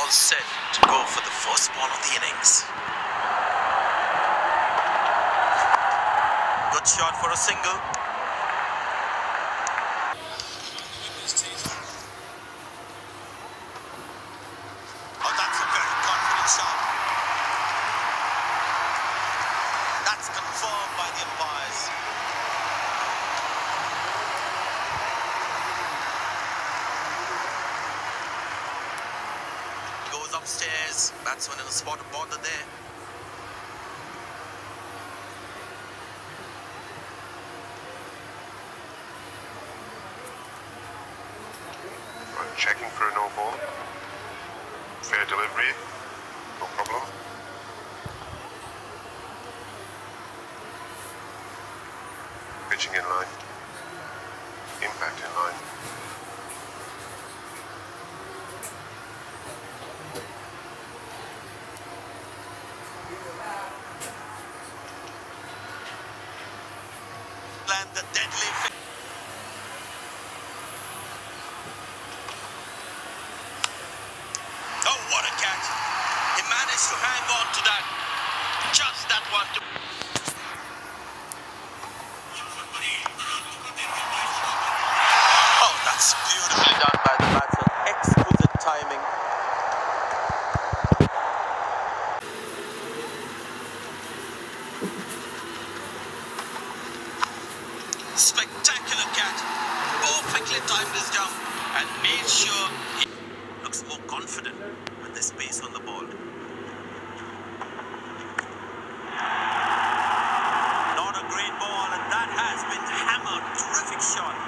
all set to go for the first ball of the innings. Good shot for a single. Oh, that's a very confident shot. That's confirmed by the umpires. Goes upstairs. Batsman in a spot of bother there. Checking for a no ball. Fair delivery, no problem. Pitching in line. Impact in line. Land the deadly. Oh, what a catch. He managed to hang on to that. Just that one. Oh, that's beautifully done by the batsman. Exquisite timing. Spectacular catch. Perfectly timed his jump and made sure he looks more confident with the space on the ball. Not a great ball, and that has been hammered. Terrific shot.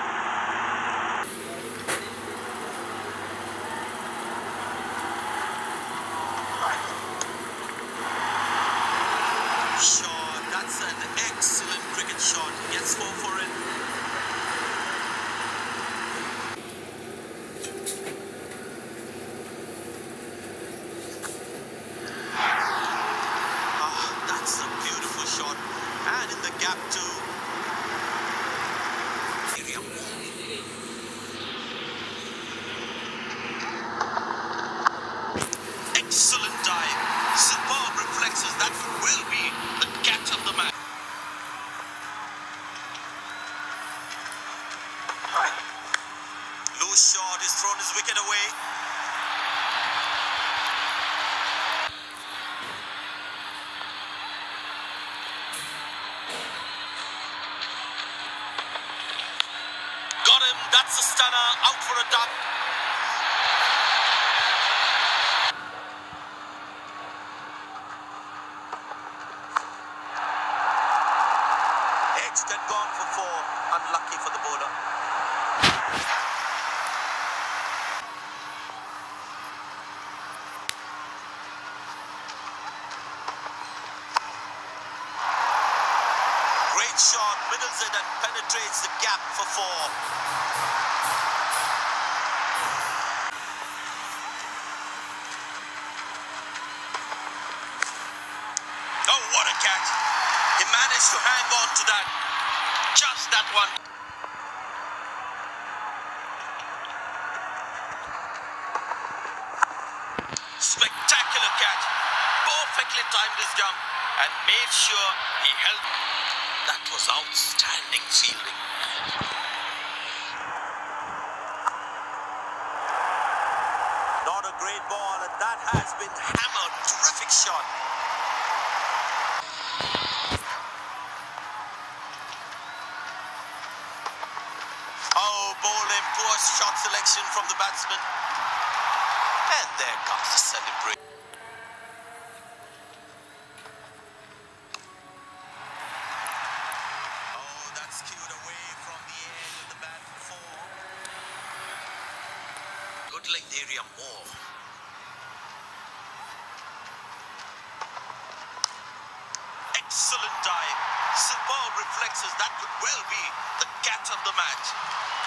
Shot. That's an excellent cricket shot. Gets 4 for it. That's a beautiful shot, and in the gap too. Excellent dive, superb reflexes. That will be the catch of the match. Loose shot, he's thrown his wicket away. Got him, that's a stunner, out for a duck. Edged and gone for 4, unlucky for the bowler. Great shot, middles it and penetrates the gap for 4. Oh, what a catch. He managed to hang on to that. Just that one. Spectacular catch. Perfectly timed his jump and made sure he held. That was outstanding fielding. Not a great ball, and that has been hammered. Terrific shot. Oh, bowling, poor shot selection from the batsman. And there comes the celebration. Oh, that's cued away from the edge of the bat for 4. Good length area more. Excellent dive. Superb reflexes. That could well be the catch of the match.